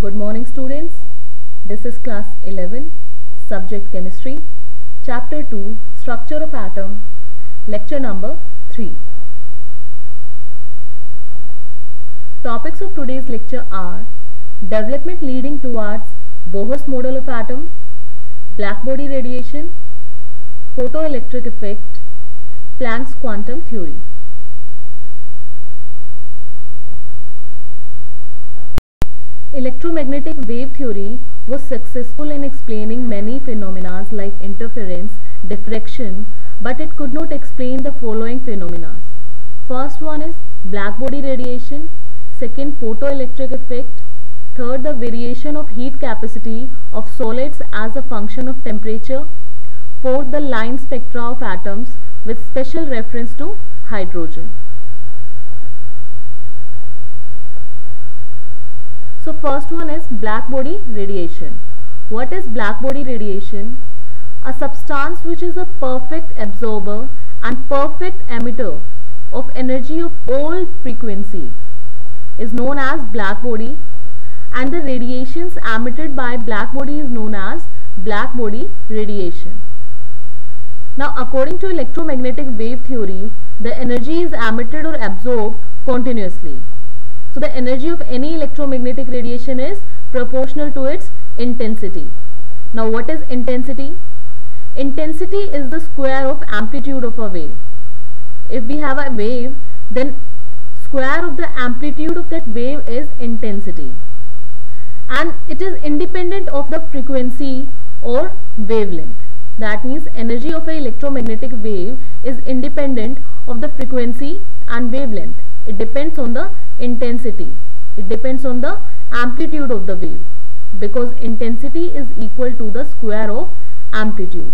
Good morning students. This is class 11, subject chemistry, chapter 2, structure of atom, lecture number 3. Topics of today's lecture are development leading towards Bohr's model of atom, blackbody radiation, photoelectric effect, Planck's quantum theory. Electromagnetic wave theory was successful in explaining many phenomena like interference, diffraction, but it could not explain the following phenomena. First one is blackbody radiation, second photoelectric effect, third the variation of heat capacity of solids as a function of temperature, fourth the line spectra of atoms with special reference to hydrogen. So first one is blackbody radiation. What is blackbody radiation? A substance which is a perfect absorber and perfect emitter of energy of all frequency is known as blackbody, and the radiations emitted by blackbody is known as blackbody radiation. Now according to electromagnetic wave theory, the energy is emitted or absorbed continuously. So the energy of any electromagnetic radiation is proportional to its intensity. Now what is intensity? Intensity is the square of amplitude of a wave. If we have a wave, then square of the amplitude of that wave is intensity. And it is independent of the frequency or wavelength. That means energy of an electromagnetic wave is independent of the frequency and wavelength. It depends on the intensity. It depends on the amplitude of the wave, because intensity is equal to the square of amplitude.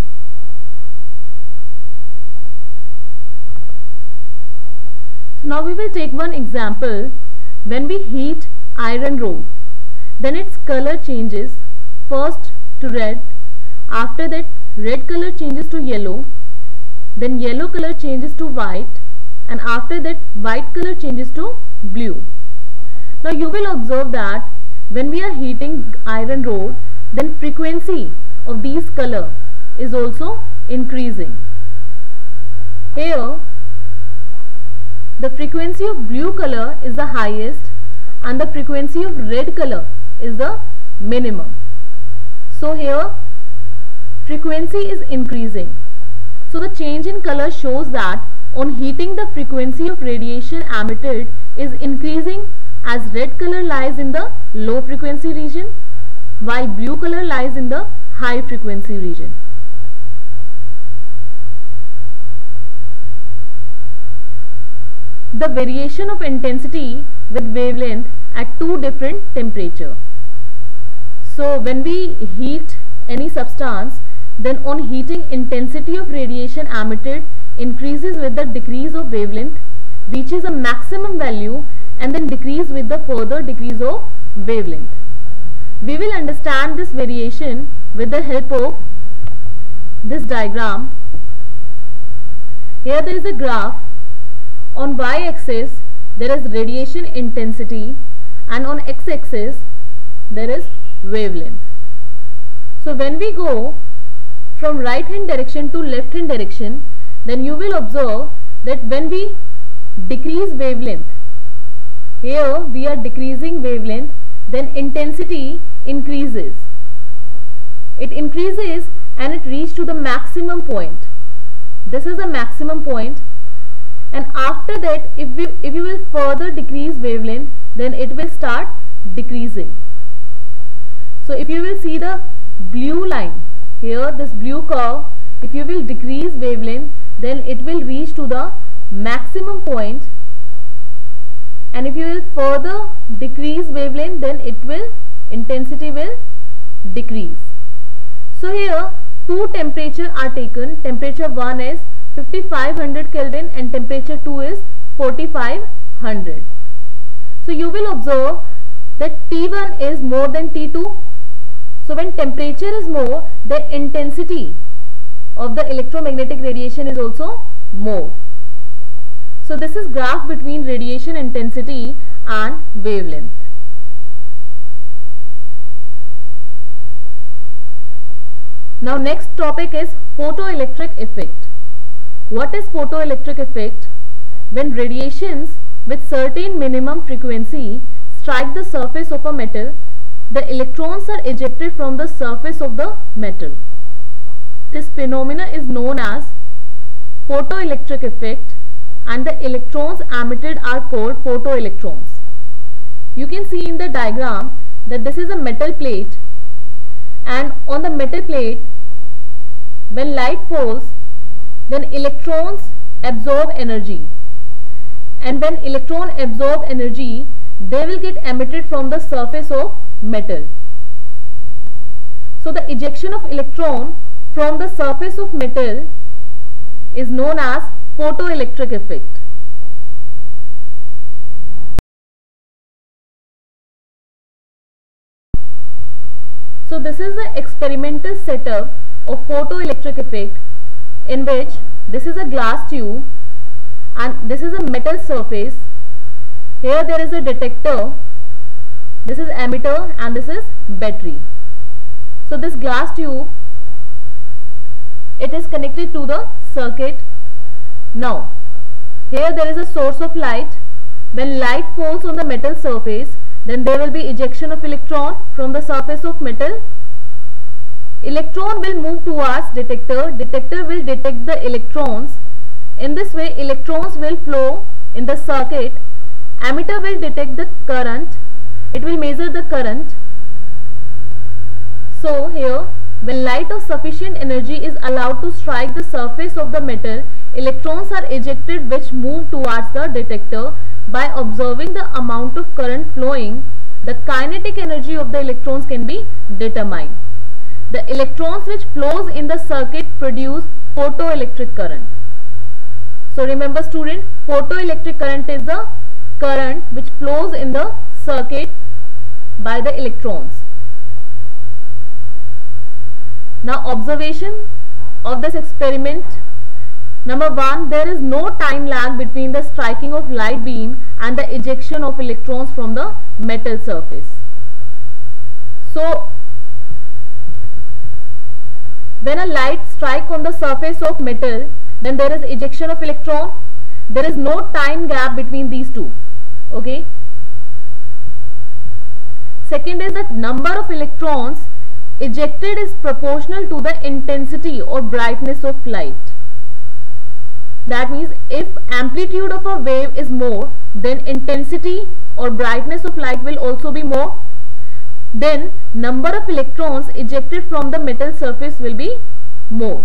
So now we will take one example. When we heat iron rod, then its color changes first to red, after that red color changes to yellow, then yellow color changes to white, and after that white color changes to blue. Now you will observe that when we are heating iron rod, then frequency of these color is also increasing. Here the frequency of blue color is the highest and the frequency of red color is the minimum. So here frequency is increasing. So the change in color shows that on heating the frequency of radiation emitted is increasing, as red color lies in the low frequency region while blue color lies in the high frequency region. The variation of intensity with wavelength at two different temperatures. So when we heat any substance, then on heating intensity of radiation emitted increases with the decrease of wavelength, reaches a maximum value, and then decrease with the further decrease of wavelength. We will understand this variation with the help of this diagram. Here there is a graph. On y-axis there is radiation intensity and on x-axis there is wavelength. So when we go from right hand direction to left hand direction, then you will observe that when we decrease wavelength, here we are decreasing wavelength, then intensity increases. It increases and it reaches to the maximum point. This is the maximum point, and after that if you will further decrease wavelength, then it will start decreasing. So if you will see the blue line here, this blue curve, if you will decrease wavelength, then it will reach to the maximum point, and if you will further decrease wavelength, then intensity will decrease. So here two temperatures are taken. Temperature 1 is 5500 Kelvin and temperature 2 is 4500. So you will observe that T1 is more than T2. So when temperature is more, the intensity of the electromagnetic radiation is also more. So this is graph between radiation intensity and wavelength. Now next topic is photoelectric effect. What is photoelectric effect? When radiations with certain minimum frequency strike the surface of a metal, the electrons are ejected from the surface of the metal. This phenomena is known as photoelectric effect, and the electrons emitted are called photoelectrons. You can see in the diagram that this is a metal plate, and on the metal plate, when light falls, then electrons absorb energy, and when electron absorb energy, they will get emitted from the surface of metal. So the ejection of electron from the surface of metal is known as photoelectric effect. So this is the experimental setup of photoelectric effect, in which this is a glass tube and this is a metal surface. Here there is a detector, this is emitter, and this is battery. So this glass tube, it is connected to the circuit. Now here there is a source of light. When light falls on the metal surface, then there will be ejection of electron from the surface of metal. Electron will move towards detector. Detector will detect the electrons. In this way, electrons will flow in the circuit. Emitter will detect the current. It will measure the current. So here, when light of sufficient energy is allowed to strike the surface of the metal, electrons are ejected which move towards the detector. By observing the amount of current flowing, the kinetic energy of the electrons can be determined. The electrons which flows in the circuit produce photoelectric current. So remember student, photoelectric current is the current which flows in the circuit by the electrons. Now observation of this experiment. Number 1, there is no time lag between the striking of light beam and the ejection of electrons from the metal surface. So when a light strikes on the surface of metal, then there is ejection of electron. There is no time gap between these two. Okay. Second is that number of electrons ejected is proportional to the intensity or brightness of light. That means if amplitude of a wave is more, then intensity or brightness of light will also be more. Then number of electrons ejected from the metal surface will be more.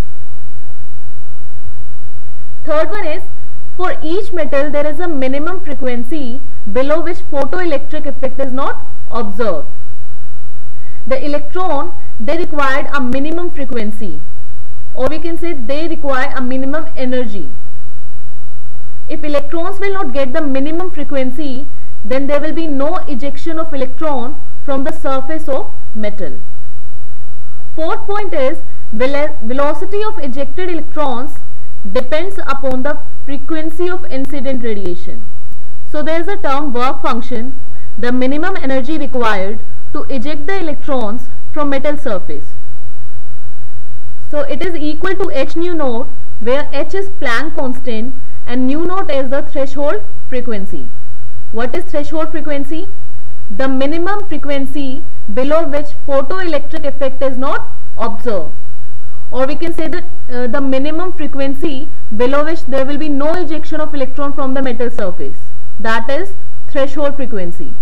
Third one is, for each metal there is a minimum frequency below which photoelectric effect is not observed. The electron, they required a minimum frequency, or we can say they require a minimum energy. If electrons will not get the minimum frequency, then there will be no ejection of electron from the surface of metal. Fourth point is, velocity of ejected electrons depends upon the frequency of incident radiation. So there is a term work function, the minimum energy required to eject the electrons from metal surface. So it is equal to h nu naught, where h is Planck constant and nu naught is the threshold frequency. What is threshold frequency? The minimum frequency below which photoelectric effect is not observed, or we can say that the minimum frequency below which there will be no ejection of electron from the metal surface. That is threshold frequency.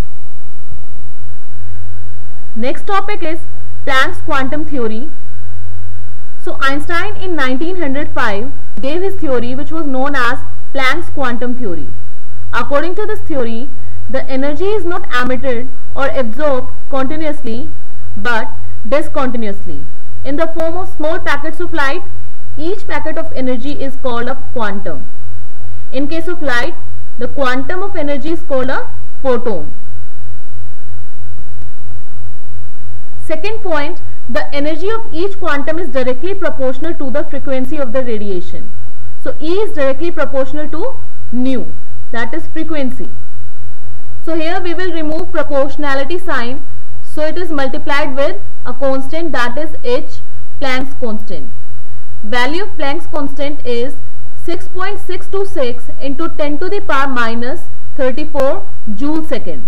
Next topic is Planck's quantum theory. So Einstein in 1905 gave his theory, which was known as Planck's quantum theory. According to this theory, the energy is not emitted or absorbed continuously but discontinuously in the form of small packets of light. Each packet of energy is called a quantum. In case of light, the quantum of energy is called a photon. Second point, the energy of each quantum is directly proportional to the frequency of the radiation. So E is directly proportional to nu, that is frequency. So here we will remove proportionality sign. So it is multiplied with a constant, that is h, Planck's constant. Value of Planck's constant is 6.626 into 10 to the power minus 34 joule second.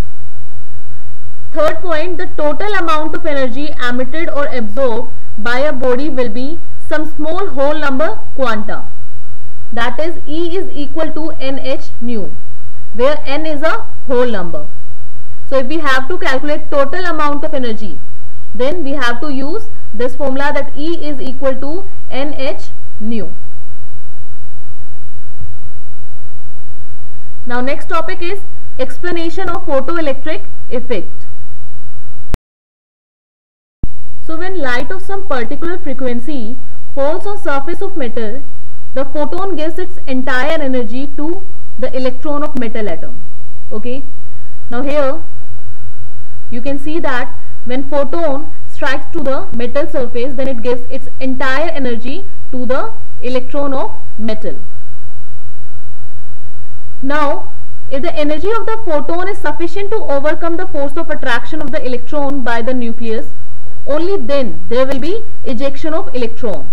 Third point, the total amount of energy emitted or absorbed by a body will be some small whole number quanta. That is, E is equal to NH nu, where N is a whole number. So if we have to calculate total amount of energy, then we have to use this formula, that E is equal to NH nu. Now next topic is explanation of photoelectric effect. So when light of some particular frequency falls on surface of metal, the photon gives its entire energy to the electron of metal atom. Okay. Now here you can see that when photon strikes to the metal surface, then it gives its entire energy to the electron of metal. Now if the energy of the photon is sufficient to overcome the force of attraction of the electron by the nucleus, only then there will be ejection of electron.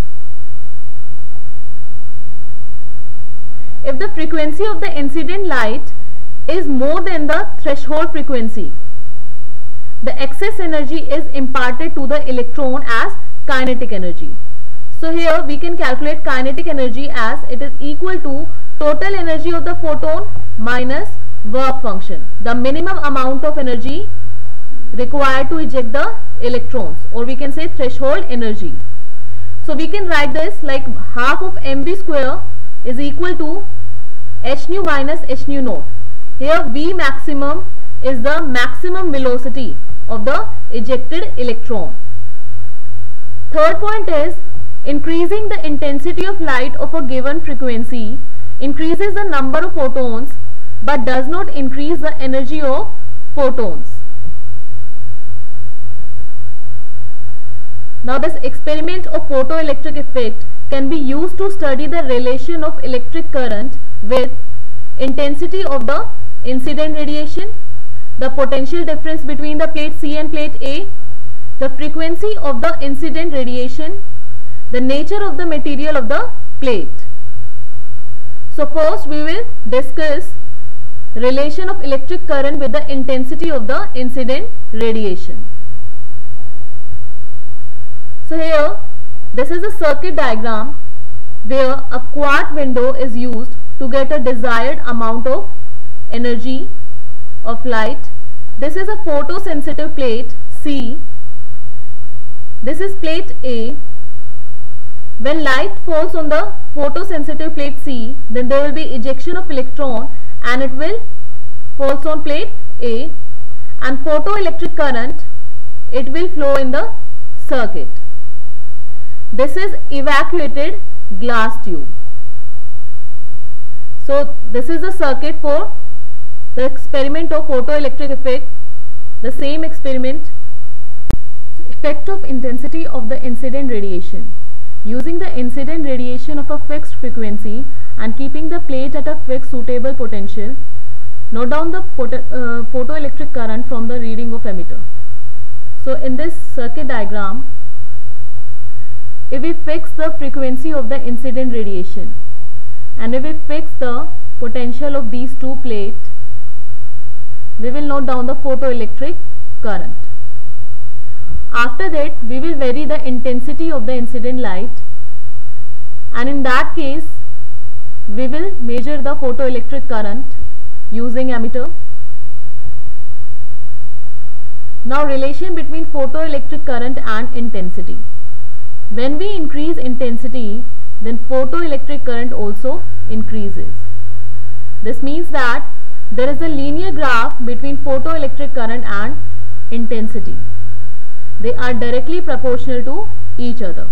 If the frequency of the incident light is more than the threshold frequency, the excess energy is imparted to the electron as kinetic energy. So here we can calculate kinetic energy as it is equal to total energy of the photon minus work function, the minimum amount of energy required to eject the electrons, or we can say threshold energy. So we can write this like half of mv square is equal to h nu minus h nu naught. Here V maximum is the maximum velocity of the ejected electron. Third point is increasing the intensity of light of a given frequency increases the number of photons but does not increase the energy of photons. Now this experiment of photoelectric effect can be used to study the relation of electric current with intensity of the incident radiation, the potential difference between the plate C and plate A, the frequency of the incident radiation, the nature of the material of the plate. So first we will discuss relation of electric current with the intensity of the incident radiation. So here this is a circuit diagram where a quart window is used to get a desired amount of energy of light. This is a photosensitive plate C. This is plate A. When light falls on the photosensitive plate C, then there will be ejection of electron and it will falls on plate A, and photoelectric current, it will flow in the circuit. This is evacuated glass tube. So this is the circuit for the experiment of photoelectric effect, the same experiment. So effect of intensity of the incident radiation. Using the incident radiation of a fixed frequency and keeping the plate at a fixed suitable potential, note down the photoelectric current from the reading of emitter. So in this circuit diagram, if we fix the frequency of the incident radiation and if we fix the potential of these two plates, we will note down the photoelectric current. After that, we will vary the intensity of the incident light, and in that case we will measure the photoelectric current using ammeter. Now relation between photoelectric current and intensity. When we increase intensity, then photoelectric current also increases. This means that there is a linear graph between photoelectric current and intensity. They are directly proportional to each other.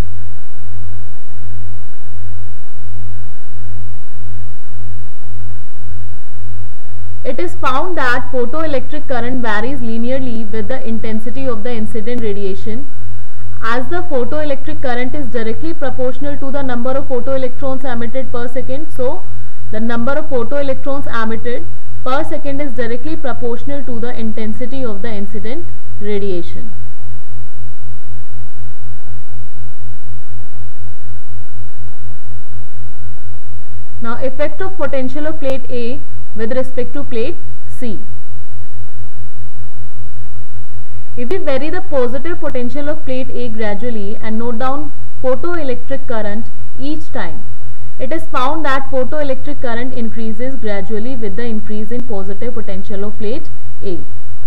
It is found that photoelectric current varies linearly with the intensity of the incident radiation. As the photoelectric current is directly proportional to the number of photoelectrons emitted per second, so the number of photoelectrons emitted per second is directly proportional to the intensity of the incident radiation. Now effect of potential of plate A with respect to plate C. If we vary the positive potential of plate A gradually and note down photoelectric current each time, it is found that photoelectric current increases gradually with the increase in positive potential of plate A.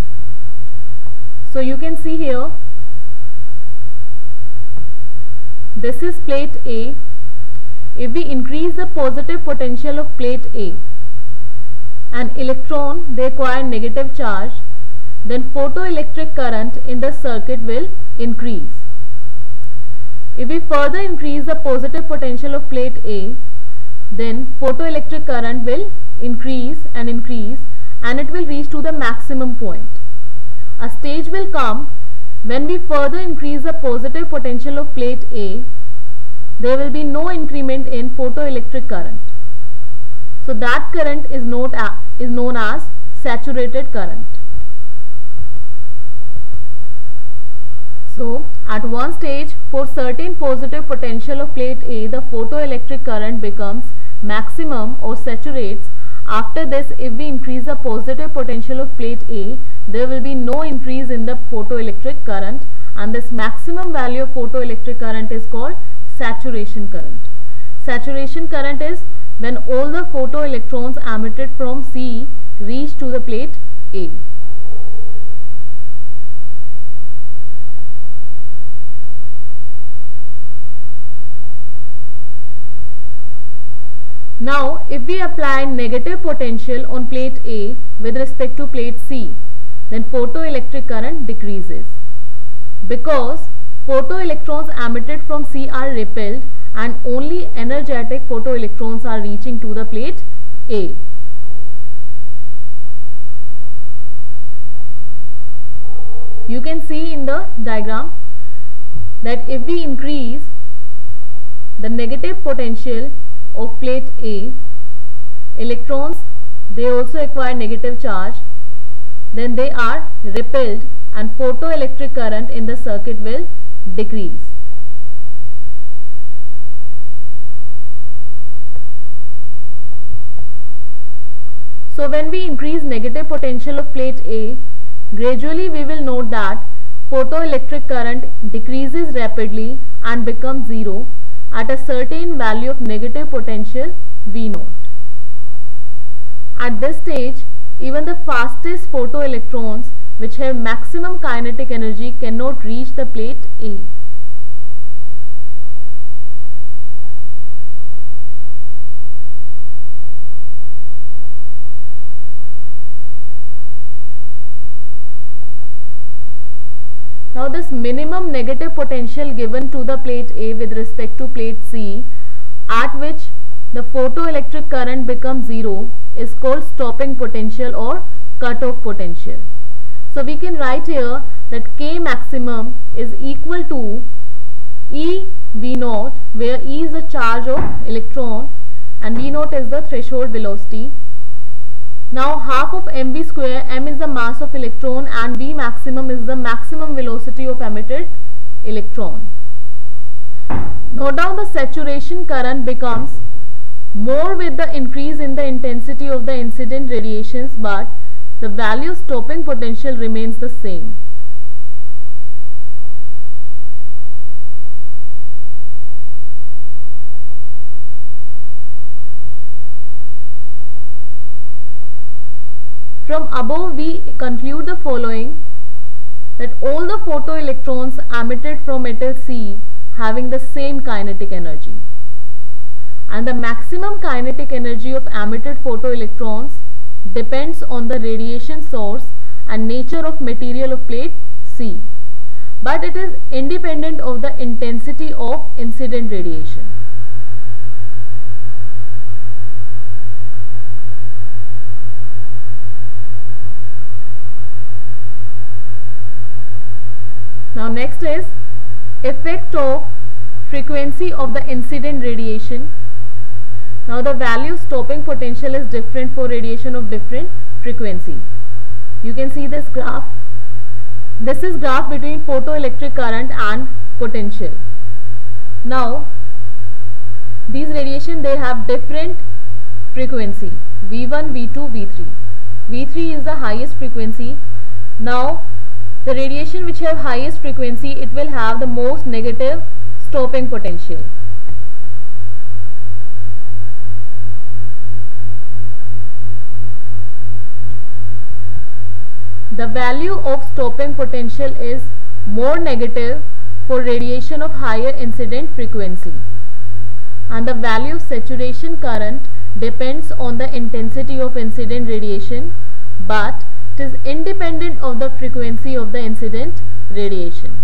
So you can see here, this is plate A. If we increase the positive potential of plate A, an electron, they acquire negative charge, then photoelectric current in the circuit will increase. If we further increase the positive potential of plate A, then photoelectric current will increase and it will reach to the maximum point. A stage will come when we further increase the positive potential of plate A, there will be no increment in photoelectric current. So that current is known as saturated current. So at one stage, for certain positive potential of plate A, the photoelectric current becomes maximum or saturates. After this, if we increase the positive potential of plate A, there will be no increase in the photoelectric current, and this maximum value of photoelectric current is called saturation current. Saturation current is when all the photoelectrons emitted from C reach to the plate A. Now, if we apply negative potential on plate A with respect to plate C, then photoelectric current decreases, because photoelectrons emitted from C are repelled and only energetic photoelectrons are reaching to the plate A. You can see in the diagram that if we increase the negative potential of plate A, electrons, they also acquire negative charge, then they are repelled and photoelectric current in the circuit will decrease. So when we increase negative potential of plate A, gradually we will note that photoelectric current decreases rapidly and becomes zero at a certain value of negative potential V0. At this stage, even the fastest photoelectrons which have maximum kinetic energy cannot reach the plate A. Now this minimum negative potential given to the plate A with respect to plate C, at which the photoelectric current becomes zero, is called stopping potential or cutoff potential. So we can write here that K maximum is equal to E V0, where E is the charge of electron and V0 is the threshold velocity. Now half of mv square, m is the mass of electron and v maximum is the maximum velocity of emitted electron. Note down the saturation current becomes more with the increase in the intensity of the incident radiations, but the value of stopping potential remains the same. From above we conclude the following, that all the photoelectrons emitted from metal C having the same kinetic energy, and the maximum kinetic energy of emitted photoelectrons depends on the radiation source and nature of material of plate C, but it is independent of the intensity of incident radiation. Now next is effect of frequency of the incident radiation. Now the value of stopping potential is different for radiation of different frequency. You can see this graph. This is graph between photoelectric current and potential. Now these radiation, they have different frequency V1, V2, V3. V3 is the highest frequency. Now the radiation which have highest frequency, it will have the most negative stopping potential. The value of stopping potential is more negative for radiation of higher incident frequency, and the value of saturation current depends on the intensity of incident radiation, but it is independent of the frequency of the incident radiation.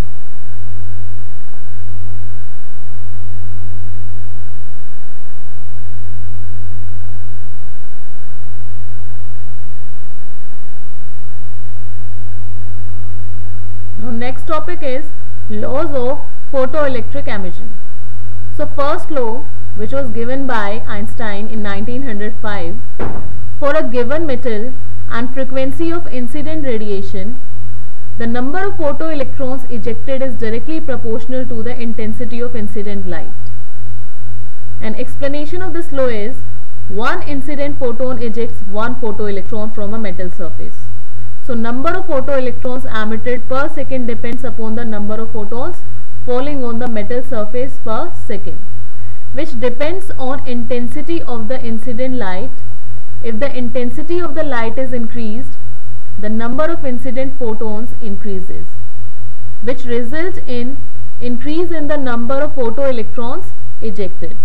Now next topic is laws of photoelectric emission. So first law, which was given by Einstein in 1905, for a given metal and frequency of incident radiation, the number of photoelectrons ejected is directly proportional to the intensity of incident light. An explanation of this law is one incident photon ejects one photoelectron from a metal surface. So number of photoelectrons emitted per second depends upon the number of photons falling on the metal surface per second, which depends on intensity of the incident light. If the intensity of the light is increased, the number of incident photons increases, which results in increase in the number of photoelectrons ejected.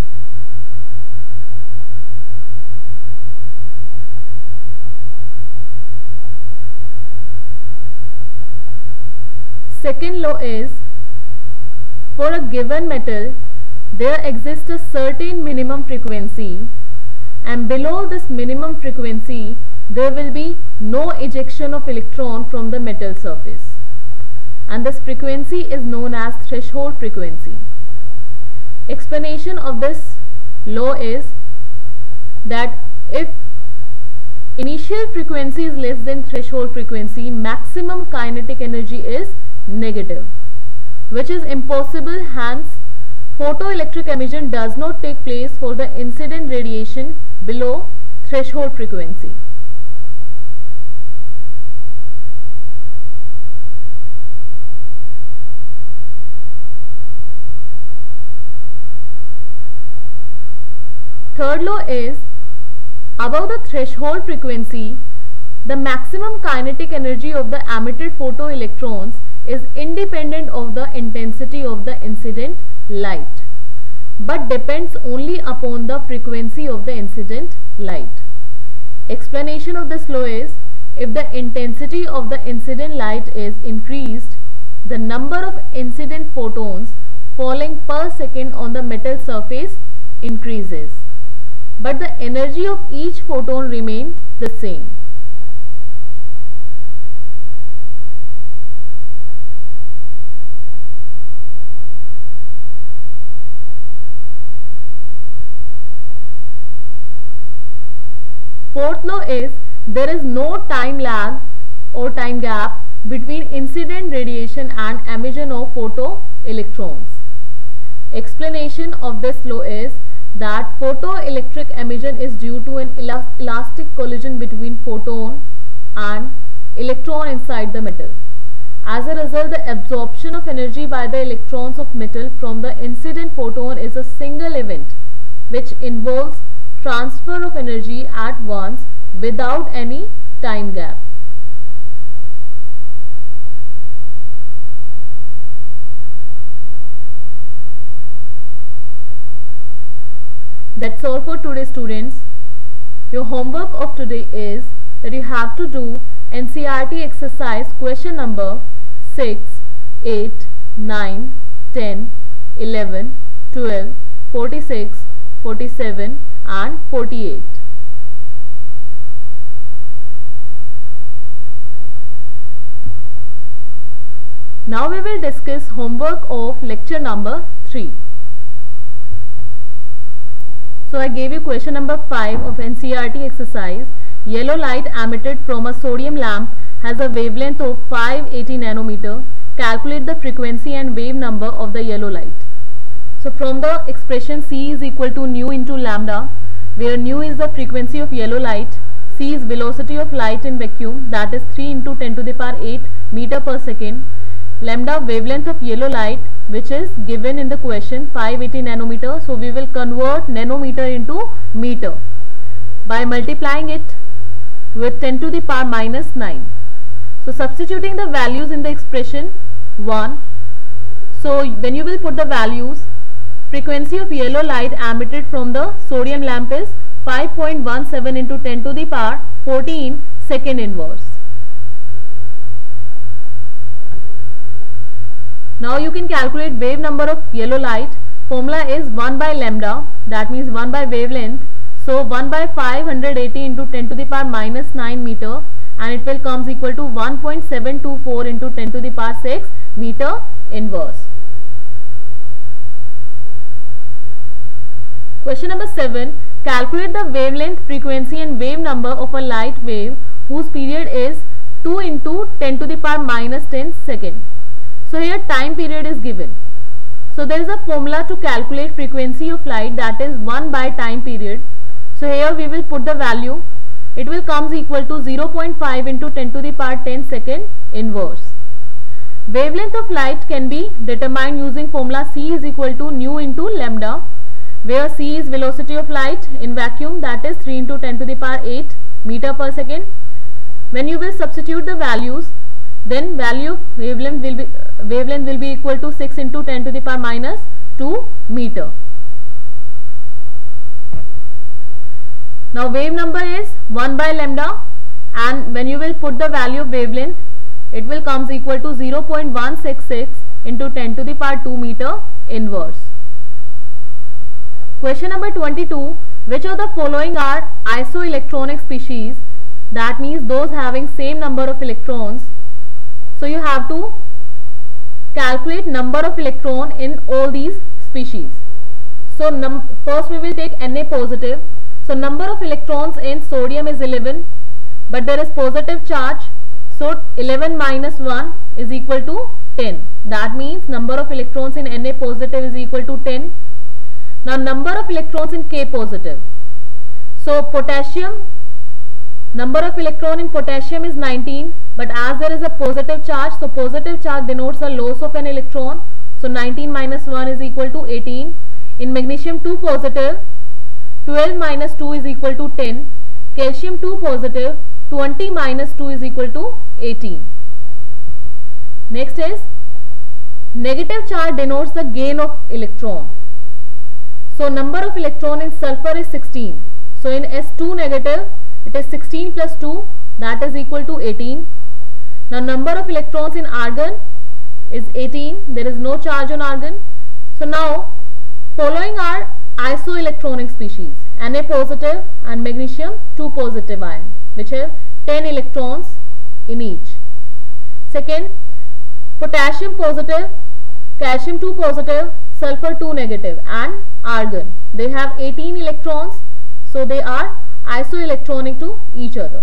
Second law is, for a given metal, there exists a certain minimum frequency, and below this minimum frequency, there will be no ejection of electron from the metal surface, and this frequency is known as threshold frequency. Explanation of this law is that if initial frequency is less than threshold frequency, maximum kinetic energy is negative, which is impossible. Hence, photoelectric emission does not take place for the incident radiation below threshold frequency. Third law is, above the threshold frequency, the maximum kinetic energy of the emitted photoelectrons is independent of the intensity of the incident light, but depends only upon the frequency of the incident light. Explanation of this law is, if the intensity of the incident light is increased, the number of incident photons falling per second on the metal surface increases, but the energy of each photon remains the same. Fourth law is, there is no time lag or time gap between incident radiation and emission of photoelectrons. Explanation of this law is that photoelectric emission is due to an elastic collision between photon and electron inside the metal. As a result, the absorption of energy by the electrons of metal from the incident photon is a single event which involves transfer of energy at once without any time gap. That's all for today, students. Your homework of today is that you have to do NCERT exercise question number 6, 8, 9, 10, 11, 12, 46, 47 and 48. Now we will discuss homework of lecture number 3. So I gave you question number 5 of NCERT exercise. Yellow light emitted from a sodium lamp has a wavelength of 580 nanometer. Calculate the frequency and wave number of the yellow light. So from the expression C is equal to nu into lambda, where nu is the frequency of yellow light, c is velocity of light in vacuum, that is 3 into 10 to the power 8 meter per second, lambda wavelength of yellow light, which is given in the question 580 nanometer. So we will convert nanometer into meter by multiplying it with 10 to the power minus 9. So substituting the values in the expression 1, so then you will put the values. Frequency of yellow light emitted from the sodium lamp is 5.17 into 10 to the power 14 second inverse. Now you can calculate wave number of yellow light. Formula is 1 by lambda, that means 1 by wavelength. So 1 by 580 into 10 to the power minus 9 meter, and it will comes equal to 1.724 into 10 to the power 6 meter inverse. Question number 7. Calculate the wavelength, frequency and wave number of a light wave whose period is 2 into 10 to the power minus 10 second. So here time period is given. So there is a formula to calculate frequency of light, that is 1 by time period. So here we will put the value. It will comes equal to 0.5 into 10 to the power 10 second inverse. Wavelength of light can be determined using formula C is equal to nu into lambda, where C is velocity of light in vacuum, that is 3 into 10 to the power 8 meter per second. When you will substitute the values, then value of wavelength will be equal to 6 into 10 to the power minus 2 meter. Now wave number is 1 by lambda, and when you will put the value of wavelength, it will comes equal to 0.166 into 10 to the power 2 meter inverse. Question number 22. Which of the following are isoelectronic species, that means those having same number of electrons? So you have to calculate number of electron in all these species. So first we will take Na positive. So number of electrons in sodium is 11, but there is positive charge. So 11 minus 1 is equal to 10. That means number of electrons in Na positive is equal to 10. Now number of electrons in K positive. So potassium, number of electron in potassium is 19, but as there is a positive charge, so positive charge denotes the loss of an electron. So 19 minus 1 is equal to 18. In magnesium 2 positive, 12 minus 2 is equal to 10. Calcium 2 positive, 20 minus 2 is equal to 18. Next is negative charge denotes the gain of electron. So number of electron in sulfur is 16. So in S2 negative, it is 16 plus 2, that is equal to 18. Now number of electrons in argon is 18. There is no charge on argon. So now following are isoelectronic species: Na positive and magnesium 2 positive ion, which have 10 electrons in each. Second, potassium positive, calcium 2 positive, sulfur 2 negative, and argon. They have 18 electrons, so they are isoelectronic to each other.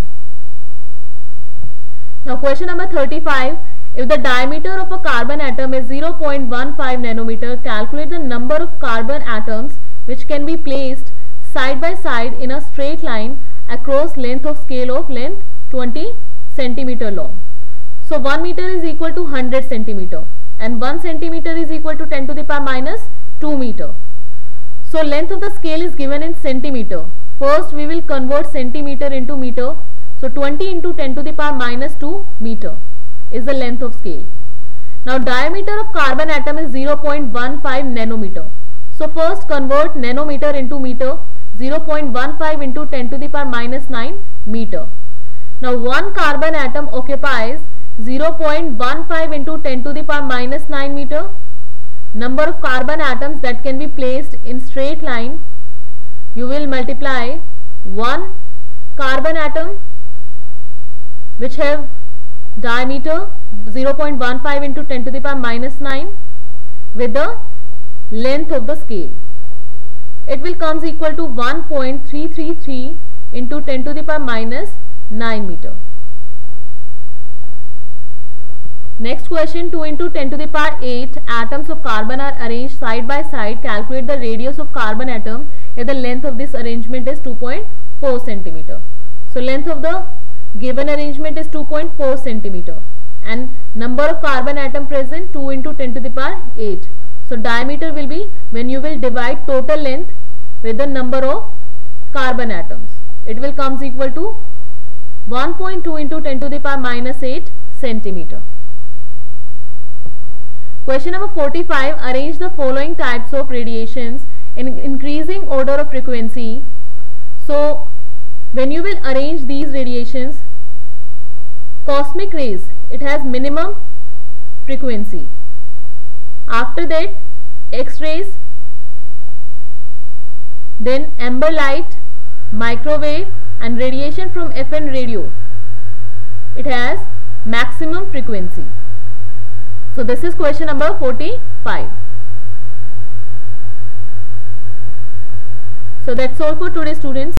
Now question number 35. If the diameter of a carbon atom is 0.15 nanometer, calculate the number of carbon atoms which can be placed side by side in a straight line across length of scale of length 20 centimeter long. So 1 meter is equal to 100 centimeter and 1 centimeter is equal to 10 to the power minus 2 meter. So length of the scale is given in centimeter. First we will convert centimeter into meter. So 20 into 10 to the power minus 2 meter is the length of scale. Now diameter of carbon atom is 0.15 nanometer. So first convert nanometer into meter. 0.15 into 10 to the power minus 9 meter. Now one carbon atom occupies 0.15 into 10 to the power minus 9 meter. Number of carbon atoms that can be placed in straight line, you will multiply one carbon atom which have diameter 0.15 into 10 to the power minus 9 with the length of the scale. It will comes equal to 1.333 into 10 to the power minus 9 meter. Next question, 2 into 10 to the power 8 atoms of carbon are arranged side by side. Calculate the radius of carbon atom the length of this arrangement is 2.4 centimeter. So length of the given arrangement is 2.4 centimeter and number of carbon atom present 2 into 10 to the power 8. So diameter will be when you will divide total length with the number of carbon atoms. It will comes equal to 1.2 into 10 to the power minus 8 centimeter. Question number 45. Arrange the following types of radiations in increasing order of frequency. So when you will arrange these radiations, cosmic rays, it has minimum frequency. After that, X-rays, then amber light, microwave and radiation from FM radio, it has maximum frequency. So this is question number 45. So that's all for today, students.